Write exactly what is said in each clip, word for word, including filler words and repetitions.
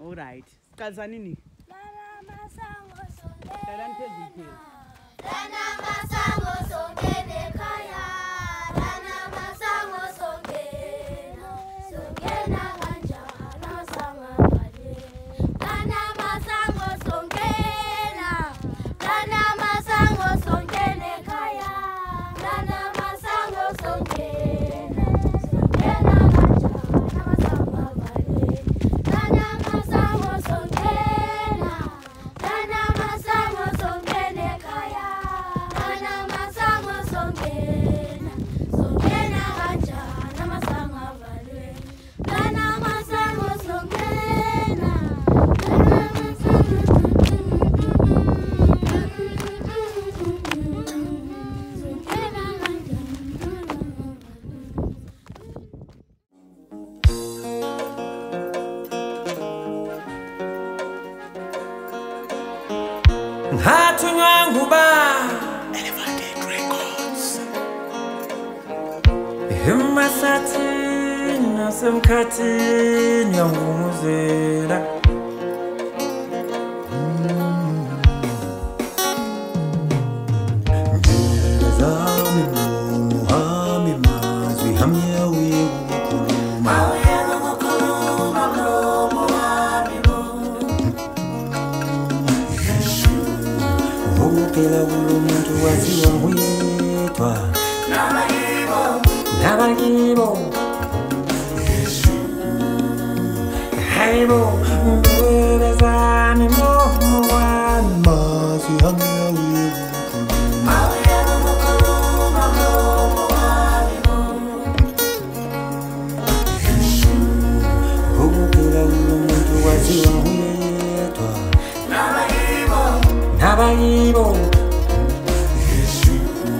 All right. Kalza nini? Lana masango songe. Dana phezulu. Lana masango songe nekhaya. Lana masango songe. Songe na kanjana samabale. Lana masango songe na. Lana masango songe nekhaya. Lana masango songe. Songe na kanjana samabale. Lana masango songe na. Lana masango songe nekhaya. Lana masango songe na. Songe na kanjana samabale. Lana masango songe na. Lana Hatunywanguba Elevated Records Himasati nasemkati nyangumuzela Zami muhami mazwi hamye wikuluma Kila bulu mtu waziwa mwitwa Nabagibo Nabagibo Yesu Haibo Mbele zami moho wani Mazi hangi ya wivu Mawe ya mkuluma mlomo walibo Yesu Kila bulu mtu waziwa mwitwa Nabagibo Nabagibo Yesu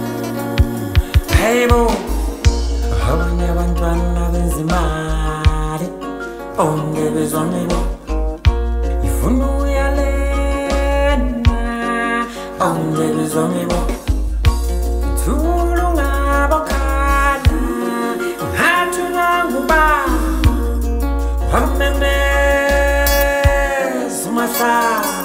Haibo Abanye abantwana benzimali Onge bezwamibo Ifunu yalena Onge bezwamibo Tulunga bokana Hatunywanguba Wamene Sumasa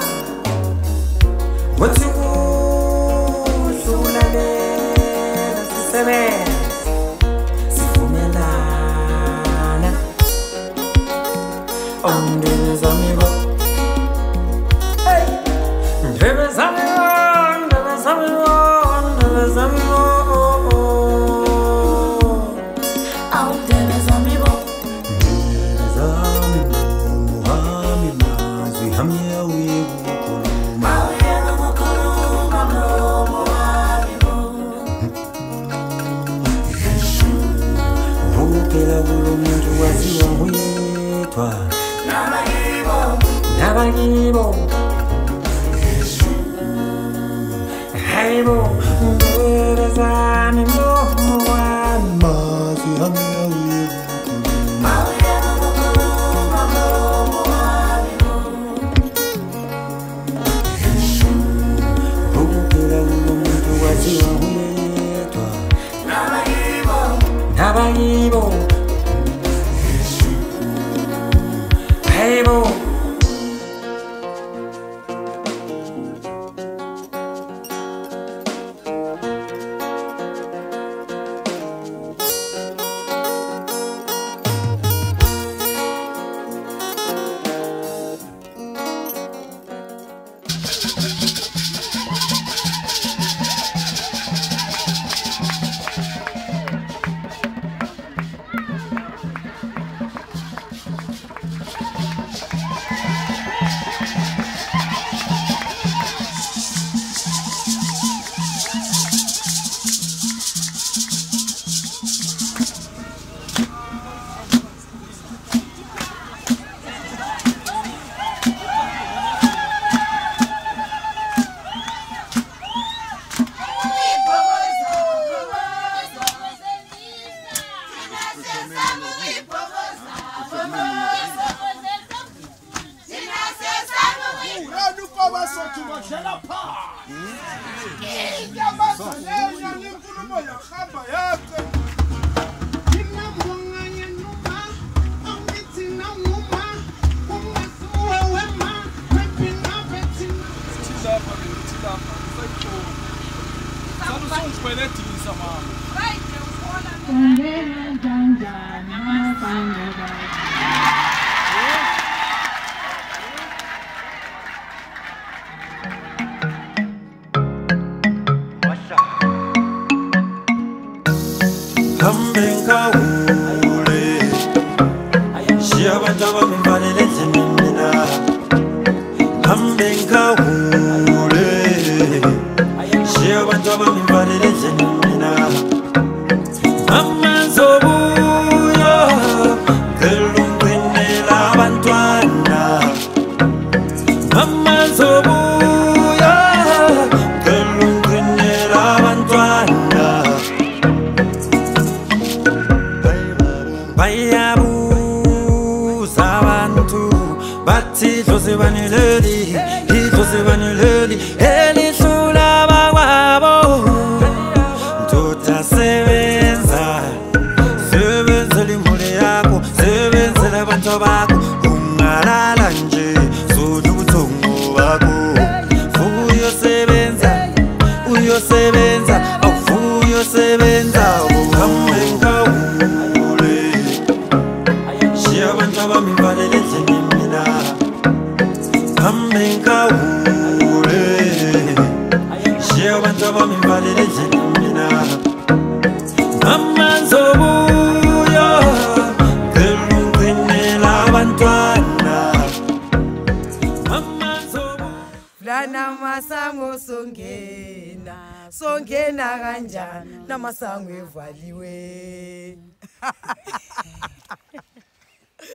What you so la le se ve si fumelana on des amigos hey des amigos des amigos des amigos on des amigos des amigos ami mazi hamya wivu Kila bulu mtu waziwa mwitwa Nabagibo Nabagibo Yesu Haibo Mbele zami moho wani Mazi hangi ya wivu Mawe ya mkuluma mlomo walibo Yesu Kila bulu mtu waziwa mwitwa Nabagibo Nabagibo Yesu Haibo Kina mwanga nyenuma, ongiti na nguma, ungesuwa ubelethisa mama. Kambenga ule Shia bantaba mimbalele zenimina Kambenga ule Shia bantaba mimbalele zenimina Mama zobuya Gelungwinela bantwana Mama zobuya Gelungwinela bantwana Bayabuza abantu bathi dlozi banileli idlozi banileli elihlula bakwabo ndoda sebenza sebenzela imuli yakho sebenzela abantu bakho ungalala nje zodla ubuthongo bakho uyosebenza uyosebenza awuyosebenza uhambenga Bami valele zenimina Kambenga ule Shia bantaba mi valele zenimina Mama zobuya Gelungwinela bantwana Mama zobuya Flana masango songena Songena kanjani Namasango evaliwe